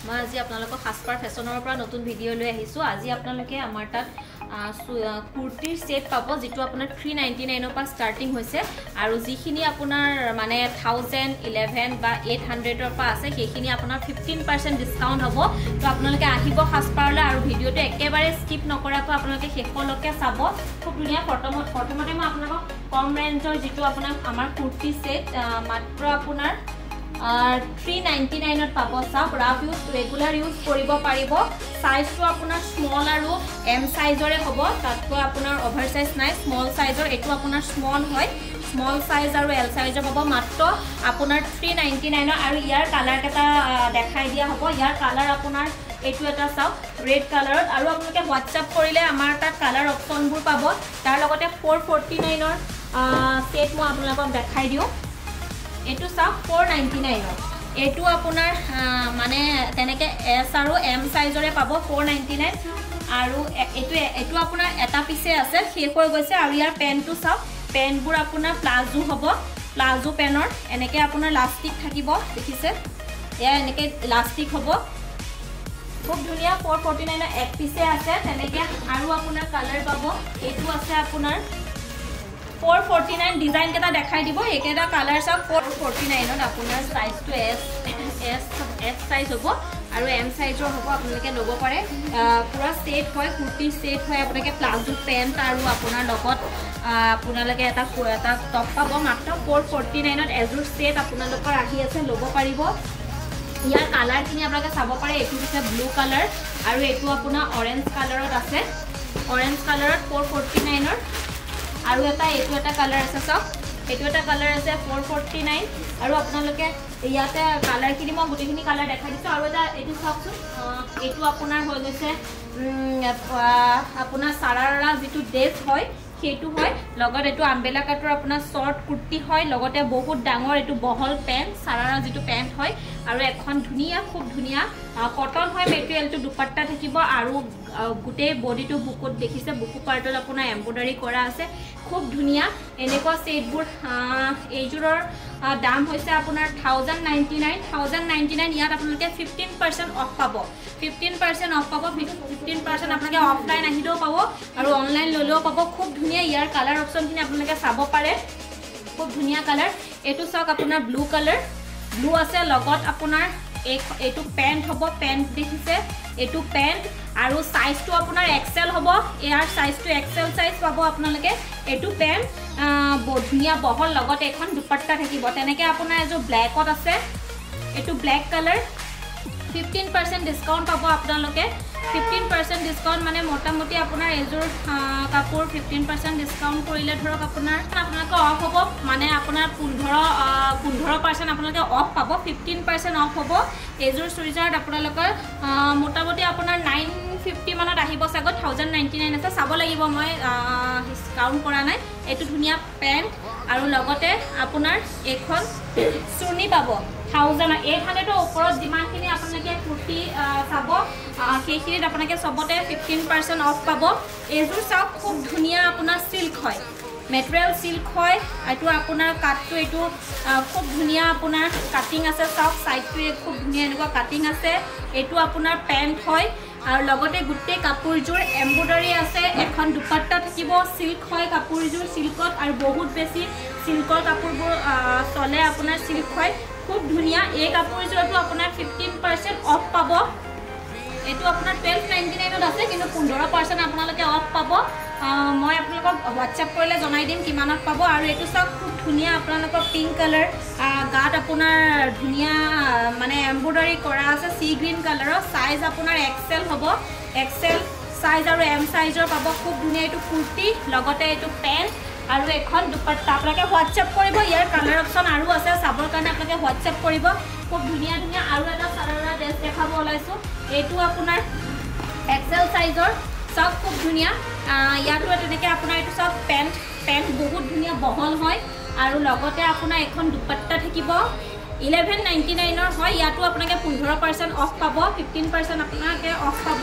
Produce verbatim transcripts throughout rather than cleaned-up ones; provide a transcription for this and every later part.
মই আজি আপোনালোকক সাজপাৰ ফেশ্বনৰ পৰা নতুন ভিডিঅ' লৈ আহিছোঁ। আজি আপোনালোকে আমাৰ তাত কুৰ্তিৰ সেট পাব যেটো আপোনাৰ থ্ৰী নাইণ্টি নাইনৰ পৰা ষ্টাৰ্টিং হৈছে আৰু যিখিনি আপোনাৰ মানে থাউজেণ্ড ইলেভেন বা এইট হাণ্ড্ৰেডৰ পৰা আছে সেইখিনি আপোনাৰ ফিফটিন পাৰ্চেণ্ট ডিছকাউণ্ট হ'ব। তো আপোনালোকে আহিব সাজপাৰলৈ আৰু ভিডিঅ'টো একেবাৰে স্কিপ নকৰাকৈ আপোনালোকে শেষলৈকে চাব। খুব ধুনীয়া প্ৰথমত প্ৰথমতে মই আপোনালোকক কম ৰেঞ্জৰ যেটো আপোনাৰ আমাৰ কুৰ্তি সেট মাত্ৰ আপোনাৰ থ্ৰী নাইণ্টি নাইনত পাব। চাওক ৰাফ ইউজ ৰেগুলাৰ ইউজ কৰিব পাৰিব। সাইজটো আপোনাৰ স্মল আৰু এম সাইজৰে হ'ব, তাতকৈ আপোনাৰ অভাৰ সাইজ নাই, স্মল সাইজৰ। এইটো আপোনাৰ স্মল হয়, স্মল সাইজ আৰু এল সাইজৰ পাব মাত্ৰ আপোনাৰ থ্ৰী নাইণ্টি নাইনৰ। আৰু ইয়াৰ কালাৰ কেইটা দেখাই দিয়া হ'ব। ইয়াৰ কালাৰ আপোনাৰ এইটো এটা চাওক ৰেড কালাৰত, আৰু আপোনালোকে হোৱাটছআপ কৰিলে আমাৰ তাত কালাৰ অপশ্যনবোৰ পাব। তাৰ লগতে ফ'ৰ ফৰ্টি নাইনৰ সেট মই আপোনালোকক দেখাই দিওঁ। এইটো চাওক ফ'ৰ নাইণ্টি নাইনৰ, এইটো আপোনাৰ মানে তেনেকৈ এছ আৰু এম সাইজৰে পাব ফ'ৰ নাইণ্টি নাইন। আৰু এইটো এইটো আপোনাৰ এটা পিছে আছে, শেষ হৈ গৈছে। আৰু ইয়াৰ পেণ্টটো চাওক, পেণ্টবোৰ আপোনাৰ প্লাজো হ'ব, প্লাজো পেনৰ এনেকৈ আপোনাৰ লাষ্টিক থাকিব, দেখিছে এয়া এনেকৈ লাষ্টিক হ'ব, খুব ধুনীয়া। ফ'ৰ ফৰ্টি নাইনৰ এক পিছে আছে তেনেকৈ। আৰু আপোনাৰ কালাৰ পাব, এইটো আছে আপোনাৰ ফ'ৰ ফৰ্টি নাইন। ডিজাইন কেইটা দেখাই দিব, এইকেইটা কালাৰ চাওক। ফ'ৰ ফৰ্টি নাইনত আপোনাৰ চাইজটো এছ এছ এছ চাইজ হ'ব আৰু এম চাইজৰ হ'ব, আপোনালোকে ল'ব পাৰে। পূৰা ছেট হয়, কুৰ্তিৰ ছেট হয়। আপোনালোকে প্লাজো পেণ্ট আৰু আপোনাৰ লগত আপোনালোকে এটা এটা টপ পাব মাত্ৰ ফ'ৰ ফৰ্টি নাইনত। এযোৰ ছেট আপোনালোকৰ আহি আছে, ল'ব পাৰিব। ইয়াৰ কালাৰখিনি আপোনালোকে চাব পাৰে। এইটো হৈছে ব্লু কালাৰ আৰু এইটো আপোনাৰ অৰেঞ্জ কালাৰত আছে, অৰেঞ্জ কালাৰত ফ'ৰ ফৰ্টি নাইনৰ। আৰু এটা এইটো এটা কালাৰ আছে চাওক, এইটো এটা কালাৰ আছে ফ'ৰ ফৰ্টি নাইন। আৰু আপোনালোকে ইয়াতে কালাৰখিনি মই গোটেইখিনি কালাৰ দেখাই দিছোঁ। আৰু এটা এইটো চাওকচোন, এইটো আপোনাৰ হৈ গৈছে আপোনাৰ চাৰাৰা যিটো ড্ৰেছ হয় সেইটো হয়, লগত এইটো আম্বেলা কাটৰ আপোনাৰ শ্বৰ্ট কুৰ্তি হয়, লগতে বহুত ডাঙৰ এইটো বহল পেণ্ট চাৰাৰা যিটো পেণ্ট হয়। আৰু এখন ধুনীয়া খুব ধুনীয়া কটন হয় মেটেৰিয়েলটো, দুপাট্টা থাকিব। আৰু গোটেই বডিটো বুকুত দেখিছে, বুকু পাৰ্টত আপোনাৰ এম্ব্ৰইডাৰী কৰা আছে, খুব ধুনীয়া। এনেকুৱা ছেটবোৰ এইযোৰৰ দাম হৈছে আপোনাৰ thousand ninety nine thousand ninety nine ইয়াত আপোনালোকে ফিফটিন পাৰ্চেণ্ট অফ পাব, ফিফটিন পাৰ্চেণ্ট অফ পাব। ফিফটিন পাৰ্চেণ্ট আপোনালোকে অফলাইন আহিলেও পাব আৰু অনলাইন ল'লেও পাব। খুব ধুনীয়া, ইয়াৰ কালাৰ অপশ্যনখিনি আপোনালোকে চাব পাৰে, খুব ধুনীয়া কালাৰ। এইটো চাওক আপোনাৰ ব্লু কালাৰ, ব্লু আছে, লগত আপোনাৰ এই এইটো পেণ্ট হ'ব, পেণ্ট দেখিছে এইটো পেণ্ট। আৰু চাইজটো আপোনাৰ এক্সেল হ'ব, ইয়াৰ চাইজটো এক্সেল চাইজ পাব আপোনালোকে। এইটো পেণ্ট ধুনীয়া বহল, লগত এখন দুপাট্টা থাকিব। তেনেকৈ আপোনাৰ এযোৰ ব্লেকত আছে, এইটো black colour, fifteen percent discount পাব আপোনালোকে। ফিফটিন পাৰ্চেণ্ট ডিছকাউণ্ট মানে মোটামুটি আপোনাৰ এযোৰ কাপোৰ ফিফটিন পাৰ্চেণ্ট ডিছকাউণ্ট কৰিলে ধৰক আপোনাৰ আপোনালোকে অফ হ'ব, মানে আপোনাৰ পোন্ধৰ পোন্ধৰ পাৰ্চেণ্ট আপোনালোকে অফ পাব, ফিফটিন পাৰ্চেণ্ট অফ হ'ব। এইযোৰ চুৰিজাৰত আপোনালোকৰ মোটামুটি আপোনাৰ নাইন ফিফটি মানত আহিব চাগৈ, থাউজেণ্ড নাইণ্টি নাইন আছে, চাব লাগিব, মই কাউণ্ট কৰা নাই। এইটো ধুনীয়া পেণ্ট আৰু লগতে আপোনাৰ এইখন চুৰ্ণি পাব। থাউজেণ্ড এইট হাণ্ড্ৰেডৰ ওপৰত যিমানখিনি আপোনালোকে কুৰ্তি চাব সেইখিনিত আপোনালোকে চবতে ফিফটিন পাৰ্চেণ্ট অফ পাব। এইযোৰ চাওক, খুব ধুনীয়া আপোনাৰ চিল্ক হয়, মেটেৰিয়েল চিল্ক হয়। এইটো আপোনাৰ কাটটো এইটো খুব ধুনীয়া আপোনাৰ কাটিং আছে, চাওক চাইডটোৱে খুব ধুনীয়া এনেকুৱা কাটিং আছে। এইটো আপোনাৰ পেণ্ট হয় আৰু লগতে গোটেই কাপোৰযোৰ এম্ব্ৰইডাৰী আছে, এখন দুপাট্টা থাকিব, চিল্ক হয় কাপোৰযোৰ, চিল্কত। আৰু বহুত বেছি চিল্কৰ কাপোৰবোৰ চলে, আপোনাৰ চিল্ক হয়, খুব ধুনীয়া। এই কাপোৰযোৰতো আপোনাৰ ফিফটিন পাৰ্চেণ্ট অফ পাব। এইটো আপোনাৰ টুৱেল্ভ নাইণ্টি নাইনত আছে, কিন্তু পোন্ধৰ পাৰ্চেণ্ট আপোনালোকে অফ পাব। মই আপোনালোকক হোৱাটছআপ কৰিলে জনাই দিম কিমানত পাব। আৰু এইটো চাওক, খুব ধুনীয়া আপোনালোকৰ পিংক কালাৰ, গাত আপোনাৰ ধুনীয়া মানে এম্ব্ৰইডাৰী কৰা আছে, চি গ্ৰীণ কালাৰৰ। চাইজ আপোনাৰ এক্সেল হ'ব, এক্সেল চাইজ আৰু এম চাইজৰ পাব। খুব ধুনীয়া এইটো কুৰ্তি, লগতে এইটো পেণ্ট আৰু এখন দুপাট্টা। আপোনালোকে হোৱাটছআপ কৰিব, ইয়াৰ কালাৰ অপশ্যন আৰু আছে, চাবৰ কাৰণে আপোনালোকে হোৱাটছআপ কৰিব। খুব ধুনীয়া ধুনীয়া। আৰু এটা চাৰাৰা ড্ৰেছ দেখাব ওলাইছোঁ, এইটো আপোনাৰ এক্সেল চাইজৰ, চাওক খুব ধুনীয়া। ইয়াতো তেনেকৈ আপোনাৰ এইটো চাওক পেণ্ট, পেণ্ট বহুত ধুনীয়া বহল হয়। আৰু লগতে আপোনাৰ এখন দুপাট্টা থাকিব, ইলেভেন নাইণ্টি নাইনৰ হয়। ইয়াতো আপোনালোকে পোন্ধৰ পাৰ্চেণ্ট অফ পাব, ফিফটিন পাৰ্চেণ্ট আপোনালোকে অফ পাব।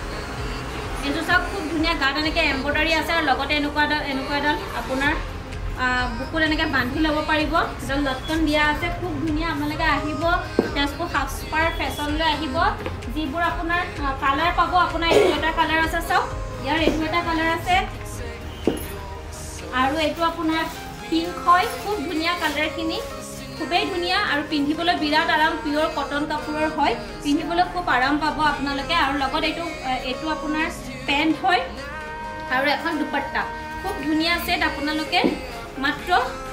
এইটো চাওক খুব ধুনীয়া, গাত এনেকৈ এম্ব্ৰইডাৰী আছে আৰু লগতে এনেকুৱা এডাল এনেকুৱা এডাল আপোনাৰ বুকুত এনেকৈ বান্ধি ল'ব পাৰিব এডাল লটকন দিয়া আছে খুব ধুনীয়া আপোনালোকে আহিব তেজপুৰ সাজপাৰ ফেশ্বনলৈ আহিব যিবোৰ আপোনাৰ কালাৰ পাব আপোনাৰ এইটো এটা কালাৰ আছে চাওক ইয়াৰ এইটো এটা কালাৰ আছে আৰু এইটো আপোনাৰ পিংক হয় খুব ধুনীয়া কালাৰখিনি খুবেই ধুনীয়া আৰু পিন্ধিবলৈ বিৰাট আৰাম পিয়ৰ কটন কাপোৰৰ হয় পিন্ধিবলৈ খুব আৰাম পাব আপোনালোকে আৰু লগত এইটো এইটো আপোনাৰ পেণ্ট হয় আৰু এখন দুপট্টা খুব ধুনীয়া সেট আপোনালোকে মাত্ৰ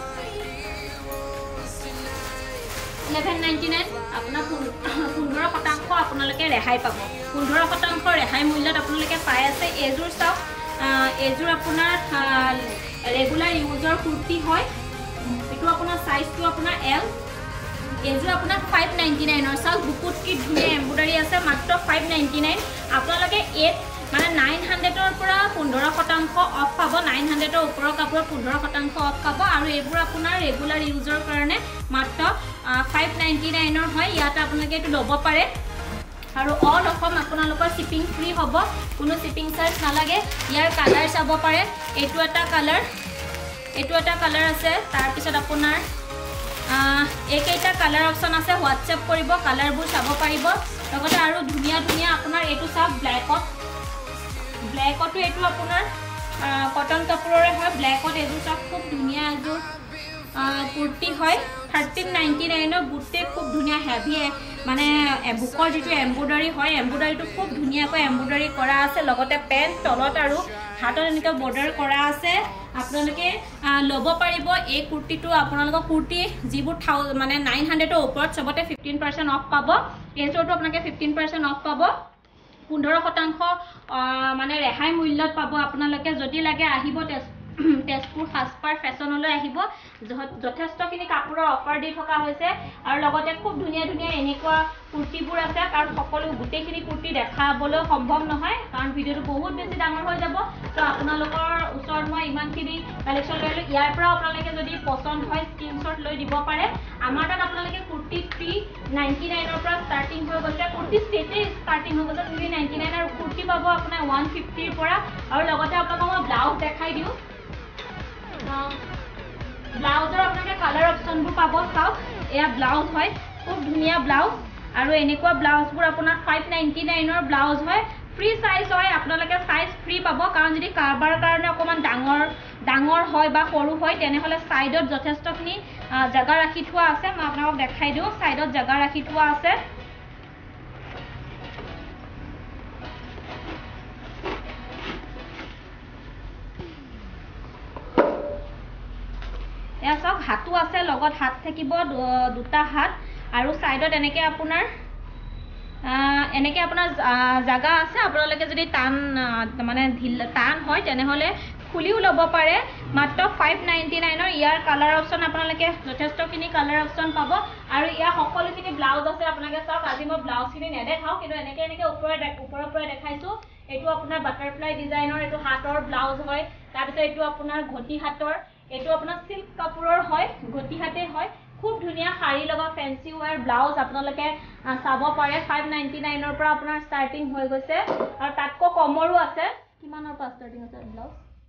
eleven ninety-nine আপোনাৰ পোন্ধৰ শতাংশ আপোনালোকে ৰেহাই পাব পোন্ধৰ শতাংশ ৰেহাই মূল্যত আপোনালোকে পাই আছে এযোৰ চাওক এযোৰ আপোনাৰ ৰেগুলাৰ ইউজৰ কুৰ্তি হয় এইটো আপোনাৰ সাইজটো আপোনাৰ এল এযোৰ আপোনাৰ five ninety-nine ৰ চাওক বুকুত কি ধুনীয়া এমব্ৰইডাৰী আছে মাত্ৰ five ninety-nine আপোনালোকে eight মানে nine hundred ৰ পৰা পোন্ধৰ শতাংশ অফ পাব nine hundred ৰ ওপৰৰ কাপোৰ পোন্ধৰ শতাংশ অফ পাব আৰু এইবোৰ আপোনাৰ ৰেগুলাৰ ইউজৰ কাৰণে মাত্ৰ five ninety-nine ৰ হয় ইয়াত আপোনালোকে এইটো ল'ব পাৰে আৰু অল অসম আপোনালোকৰ শিপিং ফ্ৰী হ'ব কোনো শিপিং চাৰ্জ নালাগে ইয়াৰ কালাৰ চাব পাৰে এইটো এটা কালাৰ এইটো এটা কালাৰ আছে তাৰ পিছত আপোনাৰ এইকেইটা কালাৰ অপচন আছে হোৱাটছএপ কৰিব কালাৰবোৰ চাব পাৰিব লগতে আৰু ধুনীয়া ধুনীয়া আপোনাৰ এইটো চাওক ব্লেকত ব্লেকতো এইটো আপোনাৰ কটন কাপোৰৰে হয় ব্লেকত এইযোৰ চাওক খুব ধুনীয়া এযোৰ কুৰ্তি হয় thirteen ninety-nine ৰ গোটেই খুব ধুনীয়া হেভি মানে বুকৰ যিটো এমব্ৰইডাৰী হয় এমব্ৰইডাৰীটো খুব ধুনীয়াকৈ এমব্ৰইডাৰী কৰা আছে লগতে পেণ্ট তলত আৰু হাতত এনেকৈ বৰ্ডাৰ কৰা আছে আপোনালোকে ল'ব পাৰিব এই কুৰ্তিটো আপোনালোকৰ কুৰ্তি যিবোৰ মানে nine hundred ৰ ওপৰত চবতে fifteen percent অফ পাব এইযোৰটো আপোনালোকে fifteen percent অফ পাব পোন্ধৰ শতাংশ মানে ৰেহাই মূল্যত পাব আপোনালোকে যদি লাগে আহিব তেজপুৰ সাজপাৰ ফেশ্বনলৈ আহিব যথেষ্টখিনি কাপোৰৰ অফাৰ দি থকা হৈছে আৰু লগতে খুব ধুনীয়া ধুনীয়া এনেকুৱা কুৰ্তিবোৰ আছে কাৰণ সকলো গোটেইখিনি কুৰ্তি দেখাবলৈ সম্ভৱ নহয় কাৰণ ভিডিঅ'টো বহুত বেছি ডাঙৰ হৈ যাব তো আপোনালোকৰ ওচৰত মই ইমানখিনি কালেকশ্যন লৈ আহিলোঁ ইয়াৰ পৰা আপোনালোকে যদি পচন্দ হয় স্ক্ৰীনশ্বট লৈ দিব পাৰে আমাৰ তাত আপোনালোকে কুৰ্তি three ninety-nine ৰ পৰা ষ্টাৰ্টিং হৈ গৈছে কুৰ্তি ছেটে ষ্টাৰ্টিং হৈ গৈছে three ninety-nine আৰু কুৰ্তি পাব আপোনাৰ one fifty ৰ পৰা আৰু লগতে আপোনালোকক মই ব্লাউজ দেখাই দিওঁ ব্লাউজৰ আপোনালোকে কালাৰ অপচনবোৰ পাব চাওক এয়া ব্লাউজ হয় খুব ধুনীয়া ব্লাউজ আৰু এনেকুৱা ব্লাউজবোৰ আপোনাৰ five ninety-nine ৰ ব্লাউজ হয় ফ্ৰী সাইজ হয় আপোনালোকে সাইজ ফ্ৰী পাব কাৰণ যদি কাৰবাৰ কাৰণে অকমান ডাঙৰ ডাঙৰ হয় বা সৰু হয় তেনেহলে সাইডত যথেষ্টখিনি জায়গা ৰাখি থোৱা আছে মই আপোনাক দেখাই দিওঁ সাইডত জায়গা ৰাখি থোৱা আছে এয়া চাওক হাতু আছে লগত হাত থাকিব দুটা হাত আৰু সাইডত এনেকে আপোনাৰ এনেকে আপোনাৰ জায়গা আছে আপোনালোকে যদি টান মানে টান হয় তেনেহলে খুলিও ল'ব পাৰে মাত্ৰ five ninety-nine ৰ ইয়াৰ কালাৰ অপচন আপোনালোকে যথেষ্টখিনি কালাৰ অপচন পাব আৰু ইয়া সকলোখিনি ব্লাউজ আছে আপোনালোকে চাওক আজি মই ব্লাউজখিনি নেদেখাও কিন্তু এনেকে এনেকে ওপৰৰ ওপৰৰ পৰা দেখাইছো এইটো আপোনাৰ বাটাৰফ্লাই ডিজাইনৰ এইটো হাতৰ ব্লাউজ হয় তাৰপিছত এইটো আপোনাৰ ঘটি হাতৰ এইটো আপোনাৰ সিল্ক কাপোৰৰ হয় ঘটি হাতে হয় খুব ধুনীয়া শাড়ী লগা ফেন্সি ওয়্যাৰ ব্লাউজ আপোনালোকে চাব পাৰে five ninety-nine ৰ পৰা আপোনাৰ ষ্টাৰ্টিং হৈ গৈছে আৰু তাতকৈ কমৰো আছে কিমানৰ পৰা ষ্টাৰ্টিং আছে blouse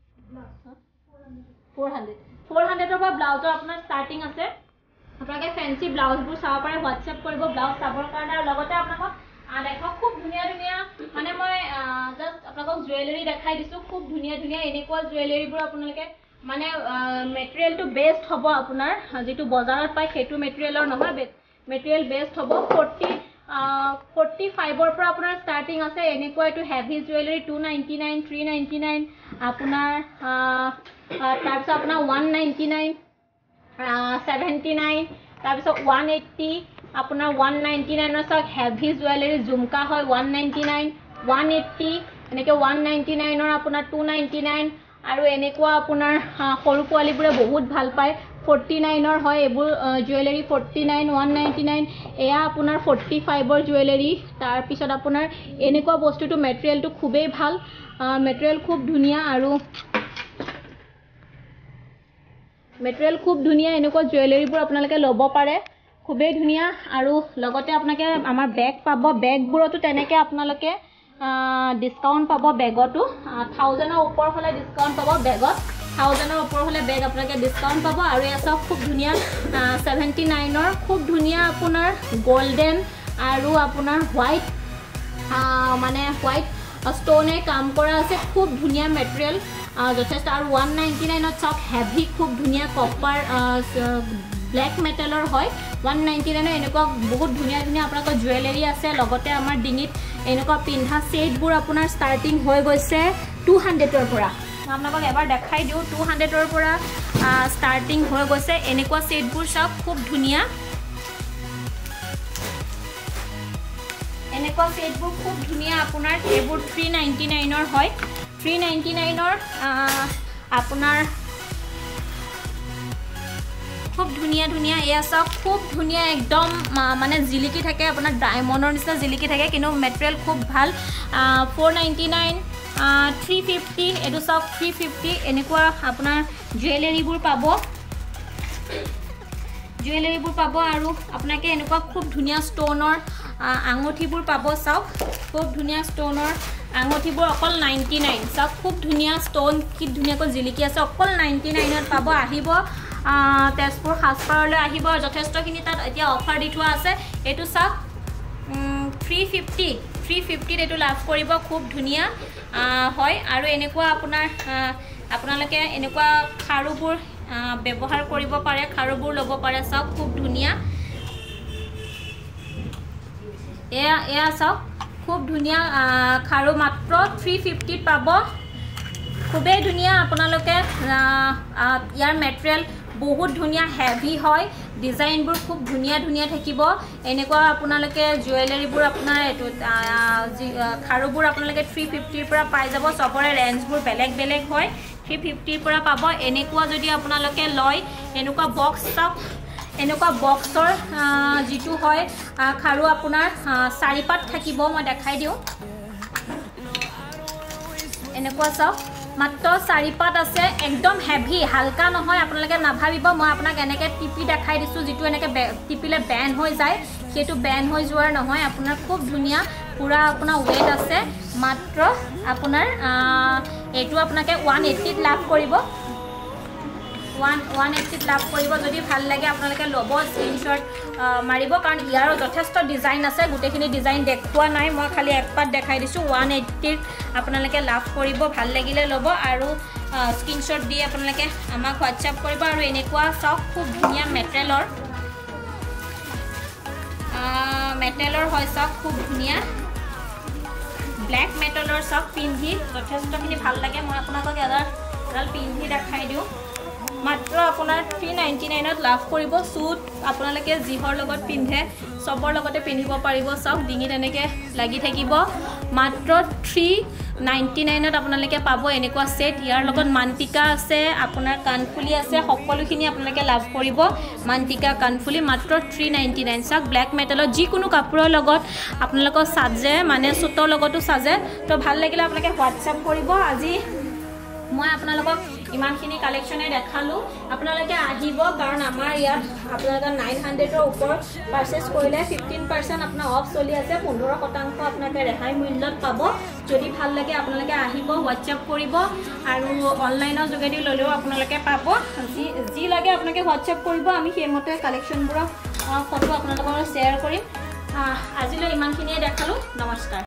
four hundred four hundred ৰ পৰা ব্লাউজৰ আপোনাৰ ষ্টাৰ্টিং আছে আপোনালোকে ফেন্সি ব্লাউজবোৰ চাব পাৰে হোৱাটছএপ কৰিব ব্লাউজ চাবৰ কাৰণে আৰু লগতে আপোনালোকক দেখক খুব ধুনীয়া ধুনীয়া মানে মই জাস্ট আপোনালোকক জুৱেলাৰী দেখাই দিছো খুব ধুনীয়া ধুনীয়া এনেকুৱা জুৱেলাৰীবোৰ আপোনালোকে মানে মেটেৰিয়েলটো বেস্ট হ'ব আপোনাৰ যেটো বজাৰত পায় সেইটো মেটেৰিয়েলৰ নহয় মেটেৰিয়েল বেস্ট হ'ব forty forty-five ৰ পৰা আপোনাৰ ষ্টাৰ্টিং আছে এনেকুৱা এটো heavy jewellery two ninety-nine three ninety-nine আপোনাৰ তাৰপিছত আপোনাৰ one ninety-nine seventy-nine তাৰপিছত one eighty আপোনাৰ one ninety-nine ৰ সক হেভি জুৱেলাৰী ঝুমকা হয় one ninety-nine one eighty এনেকে one ninety-nine ৰ আপোনাৰ two ninety-nine আৰু এনেকুৱা আপোনাৰ সৰু পোৱালিবোৰে বহুত ভাল পায় forty-nine ৰ হয় এবোৰ জুৱেলাৰী forty-nine one ninety-nine এয়া আপোনাৰ forty-five ৰ জুৱেলাৰী তাৰ পিছত আপোনাৰ এনেকুৱা বস্তুটো মেটেৰিয়েলটো খুবেই ভাল মেটেৰিয়েল খুব ধুনীয়া আৰু মেটেৰিয়েল খুব ধুনীয়া এনেকুৱা জুৱেলাৰীবোৰ আপোনালোকে ল'ব পাৰে খুবেই ধুনীয়া আৰু লগতে আপোনালোকে আমাৰ বেগ পাব বেগবোৰতো তেনেকৈ আপোনালোকে ডিসকাউন্ট পাব বেগতো one thousand ৰ ওপৰ হলে ডিসকাউন্ট পাব বেগত থাউজেণ্ডৰ ওপৰ হ'লে বেগ আপোনালোকে ডিছকাউণ্ট পাব আৰু এয়া চাওক খুব ধুনীয়া ছেভেণ্টি নাইনৰ খুব ধুনীয়া আপোনাৰ গল্ডেন আৰু আপোনাৰ হোৱাইট মানে হোৱাইট ষ্ট'নে কাম কৰা আছে খুব ধুনীয়া মেটেৰিয়েল যথেষ্ট আৰু ওৱান নাইণ্টি নাইনত চাওক হেভি খুব ধুনীয়া কপাৰ ব্লেক মেটেলৰ হয় ওৱান নাইণ্টি নাইনৰ এনেকুৱা বহুত ধুনীয়া ধুনীয়া আপোনালোকৰ জুৱেলাৰী আছে লগতে আমাৰ ডিঙিত এনেকুৱা পিন্ধা ছেটবোৰ আপোনাৰ ষ্টাৰ্টিং হৈ গৈছে টু হাণ্ড্ৰেডৰ পৰা আপোনালোকক এবাৰ দেখাই দিওঁ টু হাণ্ড্ৰেডৰ পৰা ষ্টাৰ্টিং হৈ গৈছে এনেকুৱা ছেটবোৰ চাওক খুব ধুনীয়া এনেকুৱা ছেটবোৰ খুব ধুনীয়া আপোনাৰ এইবোৰ থ্ৰী নাইণ্টি নাইনৰ হয় থ্ৰী নাইণ্টি নাইনৰ আপোনাৰ খুব ধুনীয়া ধুনীয়া এয়া চাওক খুব ধুনীয়া একদম মানে জিলিকি থাকে আপোনাৰ ডায়মণ্ডৰ নিচিনা জিলিকি থাকে কিন্তু মেটেৰিয়েল খুব ভাল for ninety nine three fifty এইটো চাওক থ্ৰী ফিফটি এনেকুৱা আপোনাৰ জুৱেলাৰীবোৰ পাব জুৱেলাৰীবোৰ পাব আৰু আপোনালোকে এনেকুৱা খুব ধুনীয়া ষ্ট'নৰ আঙুঠিবোৰ পাব চাওক খুব ধুনীয়া ষ্ট'নৰ আঙুঠিবোৰ অকল নাইণ্টি নাইন চাওক খুব ধুনীয়া ষ্ট'ন কি ধুনীয়াকৈ জিলিকি আছে অকল নাইণ্টি নাইনত পাব আহিব তেজপুৰ সাজপাৰলৈ আহিব যথেষ্টখিনি তাত এতিয়া অফাৰ দি থোৱা আছে এইটো চাওক থ্ৰী ফিফটি থ্ৰী ফিফটিত এইটো লাভ কৰিব খুব ধুনীয়া হয় আৰু এনেকুৱা আপোনাৰ আপোনালোকে এনেকুৱা খাৰুবোৰ ব্যৱহাৰ কৰিব পাৰে খাৰুবোৰ ল'ব পাৰে চাওক খুব ধুনীয়া এয়া এয়া চাওক খুব ধুনীয়া খাৰু মাত্ৰ থ্ৰী ফিফটিত পাব খুবেই ধুনীয়া আপোনালোকে ইয়াৰ মেটেৰিয়েল বহুত ধুনীয়া হেভি হয় ডিজাইনবোৰ খুব ধুনীয়া ধুনীয়া থাকিব এনেকুৱা আপোনালোকে জুৱেলাৰীবোৰ আপোনাৰ এইটো খাৰুবোৰ আপোনালোকে থ্ৰী ফিফটিৰ পৰা পাই যাব চবৰে ৰেঞ্জবোৰ বেলেগ বেলেগ হয় থ্ৰী ফিফটিৰ পৰা পাব এনেকুৱা যদি আপোনালোকে লয় এনেকুৱা বক্স চাওক এনেকুৱা বক্সৰ যিটো হয় খাৰু আপোনাৰ চাৰিপাত থাকিব মই দেখাই দিওঁ এনেকুৱা চাওক মাত্ৰ চাৰিপাত আছে একদম হেভি হালকা নহয় আপোনালোকে নাভাবিব মই আপোনাক এনেকৈ টিপি দেখাই দিছোঁ যিটো এনেকৈ টিপিলে বেণ্ড হৈ যায় সেইটো বেণ্ড হৈ যোৱাৰ নহয় আপোনাৰ খুব ধুনীয়া পুৰা আপোনাৰ ৱেট আছে মাত্ৰ আপোনাৰ এইটো আপোনালোকে ওৱান এইট্টিত লাভ কৰিব ওৱান ওৱান এইট্টিত লাভ কৰিব যদি ভাল লাগে আপোনালোকে ল'ব স্ক্ৰীনশ্বট মাৰিব কাৰণ ইয়াৰো যথেষ্ট ডিজাইন আছে গোটেইখিনি ডিজাইন দেখুওৱা নাই মই খালি এক পাত দেখাই দিছোঁ ওৱান এইট্টিত আপোনালোকে লাভ কৰিব ভাল লাগিলে ল'ব আৰু স্ক্ৰীনশ্বট দি আপোনালোকে আমাক হোৱাটছআপ কৰিব আৰু এনেকুৱা চাওক খুব ধুনীয়া মেটেৰিয়েলৰ মেটেৰিয়েলৰ হয় চাওক খুব ধুনীয়া ব্লেক মেটেৰিয়েলৰ চাওক পিন্ধি যথেষ্টখিনি ভাল লাগে মই আপোনালোকক এডাল এডাল পিন্ধি দেখাই দিওঁ মাত্ৰ আপোনাৰ থ্ৰী নাইণ্টি নাইনত লাভ কৰিব চুট আপোনালোকে যিহৰ লগত পিন্ধে চবৰ লগতে পিন্ধিব পাৰিব চাওক ডিঙিত এনেকৈ লাগি থাকিব মাত্ৰ থ্ৰী নাইণ্টি নাইনত আপোনালোকে পাব এনেকুৱা ছেট ইয়াৰ লগত মান্তিকা আছে আপোনাৰ কাণফুলি আছে সকলোখিনি আপোনালোকে লাভ কৰিব মান্তিকা কাণফুলি মাত্ৰ থ্ৰী নাইণ্টি নাইন চাওক ব্লেক মেটেলত যিকোনো কাপোৰৰ লগত আপোনালোকৰ সাজে মানে চুটৰ লগতো সাজে তো ভাল লাগিলে আপোনালোকে হোৱাটছআপ কৰিব আজি মই আপোনালোকক ইমানখিনি কালেকশ্যনে দেখালোঁ আপোনালোকে আহিব কাৰণ আমাৰ ইয়াত আপোনালোকে নাইন হাণ্ড্ৰেডৰ ওপৰত পাৰ্চেছ কৰিলে ফিফটিন পাৰ্চেণ্ট আপোনাৰ অফ চলি আছে পোন্ধৰ শতাংশ আপোনালোকে ৰেহাই মূল্যত পাব যদি ভাল লাগে আপোনালোকে আহিব হোৱাটছআপ কৰিব আৰু অনলাইনৰ যোগেদি ল'লেও আপোনালোকে পাব যি যি লাগে আপোনালোকে হোৱাটছআপ কৰিব আমি সেইমতে কালেকশ্যনবোৰৰ ফটো আপোনালোকৰ শ্বেয়াৰ কৰিম আজিলৈ ইমানখিনিয়ে দেখালোঁ নমস্কাৰ।